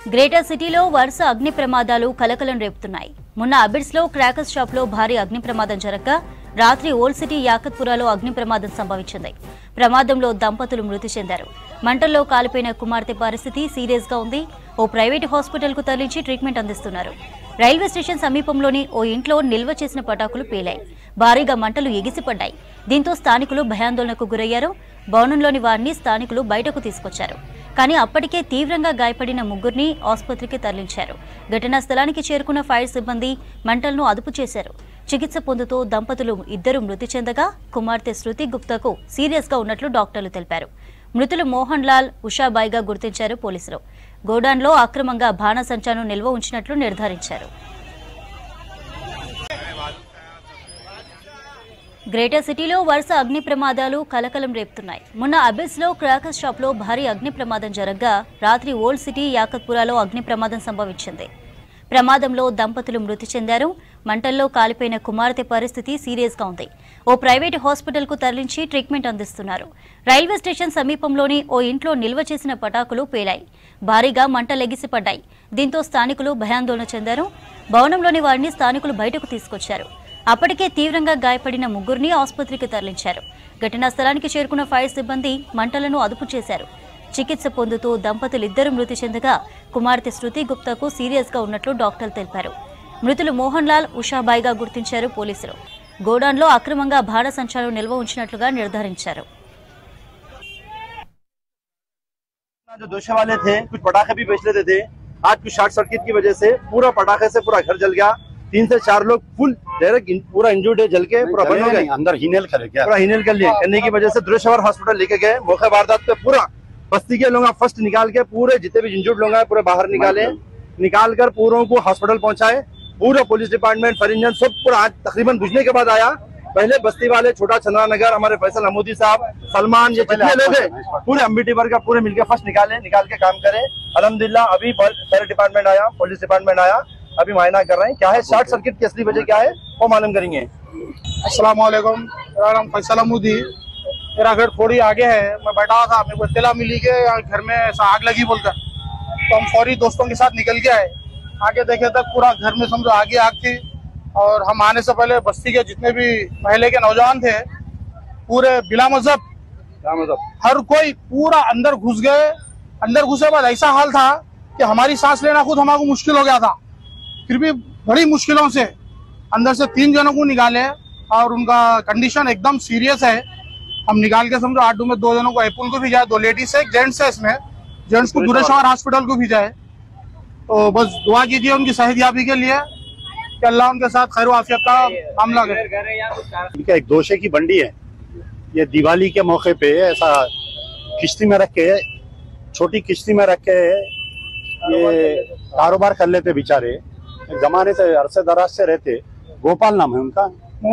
Greater సిటీలో వరుస అగ్ని ప్రమాదాలు కలకలం రేపుతున్నాయి. మొన్న అబిడ్స్ లో క్రాకర్స్ షాప్ లో భారీ అగ్ని ప్రమాదం జరగగా రాత్రి ఓల్డ్ సిటీ యాకత్పురాలో అగ్ని ప్రమాదం సంభవించింది. ప్రమాదంలో దంపతులు మృతి చెందారు. మంటల్లో కాలిపోయిన కుమార్తె పరిస్థితి సీరియస్ గా ఉంది. ఓ ప్రైవేట్ హాస్పిటల్ కు తరలించి ట్రీట్మెంట్ అందిస్తున్నారు. రైల్వే స్టేషన్ సమీపంలోని ఓ ఇంట్లో నిల్వ చేసిన పటాకులు పేలాయి. భారీగా మంటలు ఎగిసిపడ్డాయి. దీంతో స్థానికులు భయాందోళనకు గురయ్యారు. భవనంలోని వారిని స్థానికులు బయటకు తీసుకొచ్చారు. కానీ అప్పటికే తీవ్రంగా గాయపడిన ముగ్గురిని ఆసుపత్రికి తరలించారు. ఘటనా స్థలానికి చేరుకున్న ఫైర్ సిబ్బంది మంటలను అదుపు చేశారు. చికిత్స పొందుతూ దంపతులు ఇద్దరు మృతి చెందగా కుమార్తె శృతి గుప్తాకు సీరియస్ గా ఉన్నట్లు డాక్టర్లు తెలిపారు. మృతులు మోహన్ లాల్, ఉషాబాయిగా గుర్తించారు పోలీసులు. గోడాన్లో అక్రమంగా బాణసంచాను నిల్వ ఉంచినట్లు నిర్ధారించారు. గ్రేటర్ సిటీలో వరుస అగ్ని ప్రమాదాలు కలకలం రేపుతున్నాయి. మొన్న అబిడ్స్ లో క్రాకర్స్ షాప్ లో భారీ అగ్ని ప్రమాదం జరగగా రాత్రి ఓల్డ్ సిటీ యాకత్పురాలో అగ్ని ప్రమాదం సంభవించింది. ప్రమాదంలో దంపతులు మృతి చెందారు. మంటల్లో కాలిపోయిన కుమార్తె పరిస్థితి సీరియస్ గా ఉంది. ఓ ప్రైవేట్ హాస్పిటల్ కు తరలించి ట్రీట్మెంట్ అందిస్తున్నారు. రైల్వే స్టేషన్ సమీపంలోని ఓ ఇంట్లో నిల్వ చేసిన పటాకులు పేలాయి. భారీగా మంటలెగిసిపడ్డాయి. దీంతో స్థానికులు భయాందోళన చెందారు. భవనంలోని వారిని స్థానికులు బయటకు తీసుకొచ్చారు. అప్పటికే తీవ్రంగా గాయపడిన ముగ్గురిని ఆసుపత్రికి తరలించారు. ఘటనా స్థలానికి చేరుకున్న ఫైర్ సిబ్బంది మంటలను అదుపు చేశారు. చికిత్స పొందుతూ దంపతులిద్దరూ మృతి చెందగా కుమార్తె శృతి గుప్తాకు సీరియస్ గా ఉన్నట్లు డాక్టర్లు తెలిపారు. మృతులు మోహన్ లాల్, ఉషాబాయిగా గుర్తించారు పోలీసులు. గోడాన్లో అక్రమంగా బాణసంచాలు నిల్వ ఉంచినట్లుగా నిర్ధారించారు. जो दोषी वाले थे कुछ पटाखे भी बेच लेते थे। आज कुछ शॉर्ट सर्किट की वजह से पूरा पटाखे से पूरा घर जल गया। 3 से 4 लोग फुल डायरेक्ट पूरा इंजर्ड है, जल के पूरा बंद हो गए। अंदर हीनेल कर क्या पूरा हीनेल कर लिए करने की वजह से दुरेश्वर हॉस्पिटल लेके गए। मौके वारदात पे पूरा बस्ती के लोग फर्स्ट निकाल के पूरे जितने भी इंजर्ड लोग हैं पूरे बाहर निकाल कर पूरों को हॉस्पिटल पहुंचाए। पूरा पुलिस डिपार्टमेंट, फायर इंजन सब पूरा आज तकरीबन बुझने के बाद आया। पहले बस्ती वाले, छोटा चंद्रा नगर, हमारे फैसल अमूदी साहब, सलमान, ये जितने लोग हैं पूरे अम्बिटी वर्ग का पूरे मिलकर फर्स्ट निकाल के काम करे। अल्हम्दुलिल्लाह अभी फायर डिपार्टमेंट आया, पुलिस डिपार्टमेंट आया, अभी मायना कर रहे हैं क्या है शॉर्ट सर्किट की असली वजह क्या है वो मालूम करेंगे। अस्सलाम वालेकुम, मेरा नाम फैसल अमूदी, मेरा घर थोड़ी आगे है। मैं बैठा हुआ था, मेरे को इत्तला मिली के घर में ऐसा आग लगी बोलकर, तो हम फौरी दोस्तों के साथ निकल के आए। आगे देखे तक पूरा घर में समझो आगे आग थी। और हम आने से पहले बस्ती के जितने भी पहले के नौजवान थे पूरे बिला मजहब हर कोई पूरा अंदर घुस गए। अंदर घुसे बाद ऐसा हाल था कि हमारी सांस लेना खुद हमारे मुश्किल हो गया था। फिर भी बड़ी मुश्किलों से अंदर से 3 जनों को निकाले और उनका कंडीशन एकदम सीरियस है। हम निकाल के समझो 8 में 2 जनों को एपुल को भेजा, 2 लेडीज है, एक जेंट्स है। इसमें जेंट्स को दुरेश्वर हॉस्पिटल को भेजा है। तो बस दुआ कीजिए उनकी सेहतयाबी के लिए कि अल्लाह उनके साथ खैर आफियत का मामला करे। एक दोषे की बंडी है, ये दिवाली के मौके पे ऐसा किश्ती में रख के, छोटी किश्ती में रख के ये कारोबार कर लेते बेचारे। जमाने से अरसे दराज से रहते। गोपाल नाम है उनका,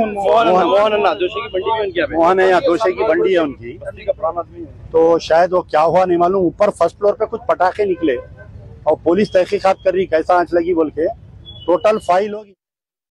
मोहन है या दोषे की बंडी है उनकी। तो शायद वो क्या हुआ नहीं मालूम। ऊपर फर्स्ट फ्लोर पे कुछ पटाखे निकले और पुलिस तहकीकात कर रही कैसा आंच लगी बोल के। टोटल 5 लोग